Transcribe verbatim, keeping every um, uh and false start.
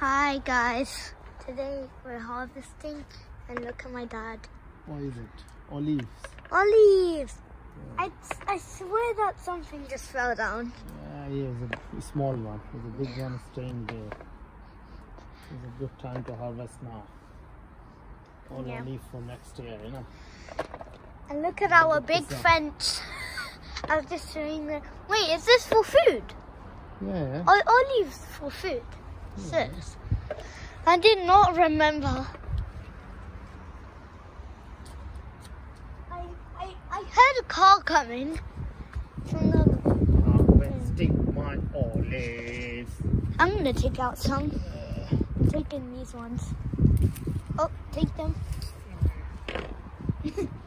Hi guys, today we're harvesting and look at my dad. What is it? Olives. Olives! Yeah. I, I swear that something just fell down. Yeah, yeah, it's a small one. There's a big one staying there. It's a good time to harvest now. All Yeah. olive for next year, you know. And look at our big fence. I was just showing the... Wait, is this for food? Yeah. O olives for food. Yeah. Sis. I did not remember. I, I, I heard a car coming from the... Harvesting my olives. I'm gonna take out some. I'm taking these ones. Oh, take them.